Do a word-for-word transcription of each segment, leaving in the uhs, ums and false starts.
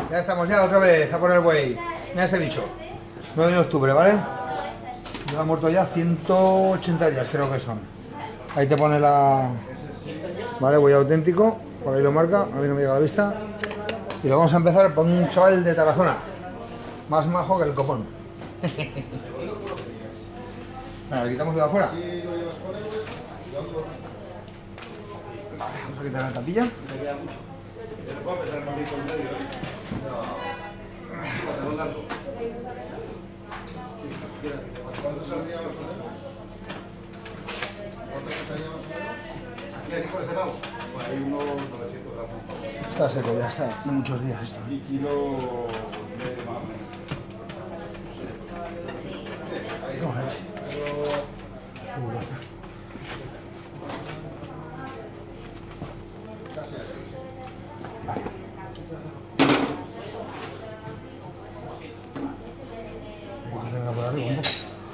Ya estamos ya otra vez a por el buey. Mira este bicho. nueve de octubre, ¿vale? Lleva muerto ya ciento ochenta días, creo que son. Ahí te pone la... Vale, buey auténtico. Por ahí lo marca, a mí no me llega a la vista. Y lo vamos a empezar por un chaval de Tarazona. Más majo que el copón. Vale, le quitamos de afuera. Vale, vamos a quitar la tapilla. Está seco, ya está, de muchos días esto. Vamos a ver. Venga por arriba un poco.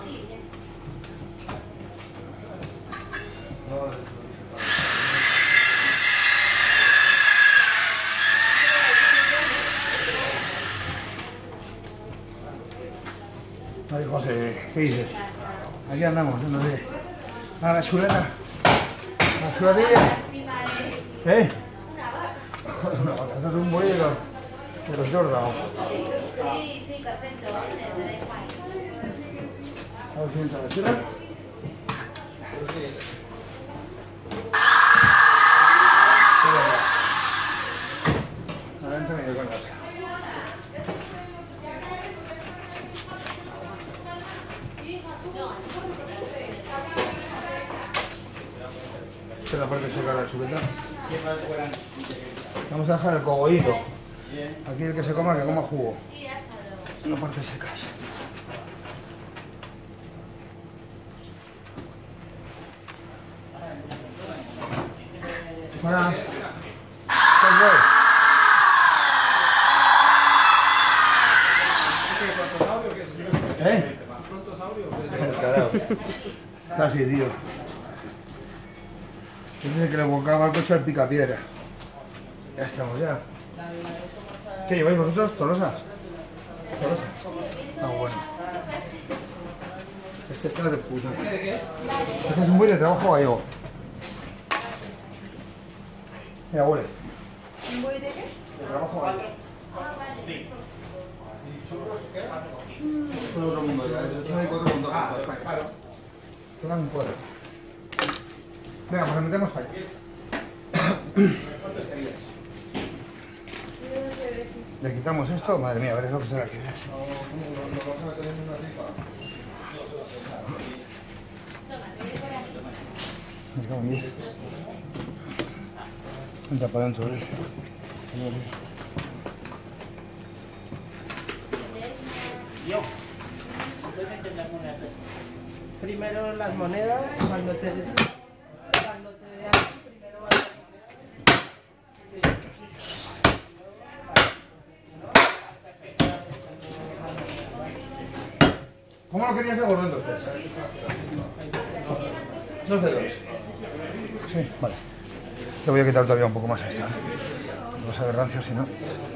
Ay, José, ¿qué dices? Aquí andamos, no sé. A la chuleta. La chuletilla. ¿Eh? Joder, una vaca. Esto es un buey de los, de los Jordan. Sí, sí, perfecto. Ese, me da igual. A ver si entra la chula. Adentro me dio con casa. Esta es la parte seca de la chuleta. Vamos a dejar el cogollito. Aquí el que se coma, que coma jugo. La parte seca. Buenas. ¿Eh? Carajo. Casi, tío. Dice que le volcaba el coche al picapiedra. Ya estamos, ya. ¿Qué lleváis vosotros? ¿Tolosa? ¿Tolosa? Ah, bueno. Este está de puta. Este es un buey de trabajo gallego. Mira, huele. ¿Un buey de qué? De trabajo gallego. Esto es otro mundo ya. Esto hay cuatro puntos. Ah, claro. Quedan un cuadro. Venga, pues le metemos ahí. Le quitamos esto, madre mía, a ver, es lo que se la quiere. ¿Lo vas a meter en una rifa? Me cago en diez. Entra para adentro, ¿eh? Yo. Primero las monedas, cuando te... Cuando te dan, primero vas a... ¿Cómo lo querías de gordo entonces? Dos dedos. Sí, vale. Te voy a quitar todavía un poco más esta. No vas a ver rancio si no.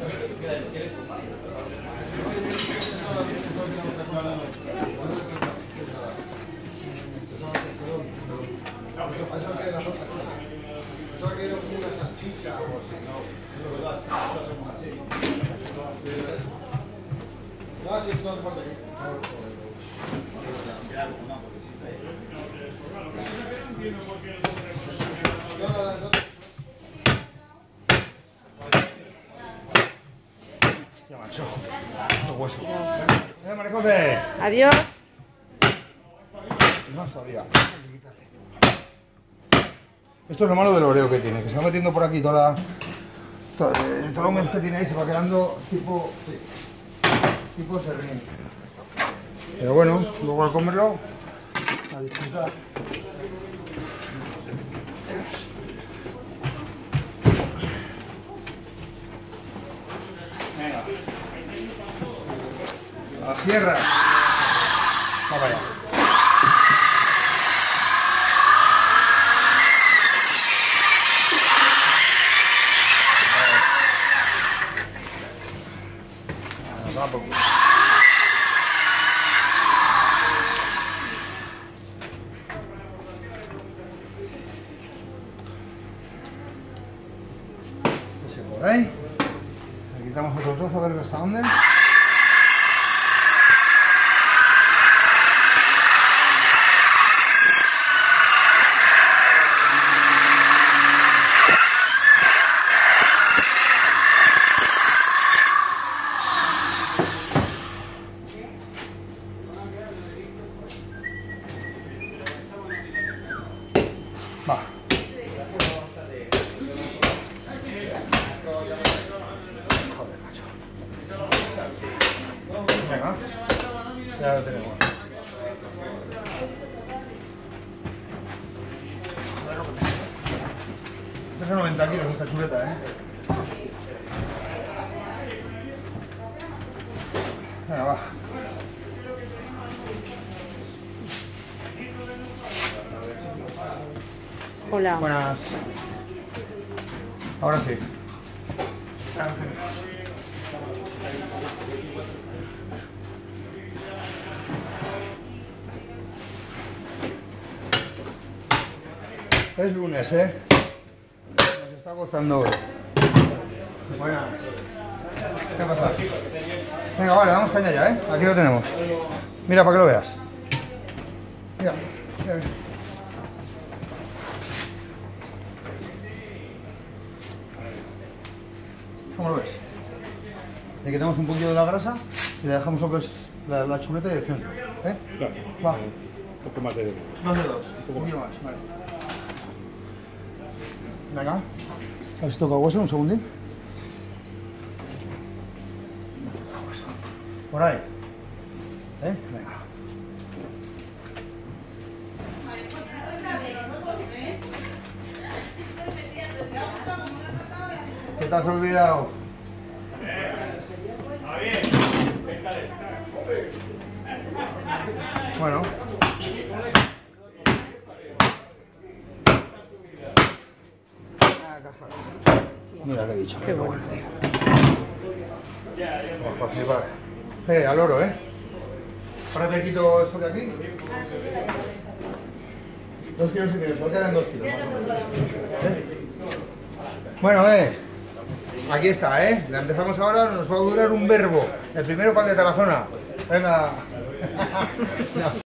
Hostia, macho. Qué hueso. Eh, María José. Adiós. Más todavía. Esto es lo malo del oreo que tiene, que se va metiendo por aquí toda la... Toda, eh, toda la humedad que tiene ahí se va quedando tipo... Sí, tipo serrín. Pero bueno, luego al comerlo, a disfrutar. Venga. A la sierra. Vamos allá. Va por culo. Ese por ahí. Le quitamos otro trozo a ver hasta dónde. Va. Joder, macho. Venga. Ya lo tenemos. Joder, lo que pesa. Pesa noventa kilos esta chuleta, ¿eh? Venga, va. Hola. Buenas. Ahora sí. Ya lo tenemos. Es lunes, ¿eh? Nos está costando hoy. Buenas. ¿Qué pasa? Venga, vale, damos caña ya, ¿eh? Aquí lo tenemos. Mira, para que lo veas. Mira, mira, mira. ¿Cómo lo ves? Le quitamos un poquito de la grasa y le dejamos lo que es la, la chuleta y el centro. ¿Eh? Claro. Va. Un poco más de... Dos de dos. Un poquito más, vale. Venga. A ver si toca hueso, un segundín. Por ahí. ¿Eh? Venga. ¿Qué te has olvidado? Bueno. Mira que he dicho. Qué bueno. Vamos para flipar. Eh, al oro, ¿eh? Ahora te quito esto de aquí. Dos kilos y medio, solo quedan dos kilos más o menos. ¿Eh? Bueno, eh. Aquí está, ¿eh? La empezamos ahora, nos va a durar un verbo. El primero para el de Tarazona. Venga.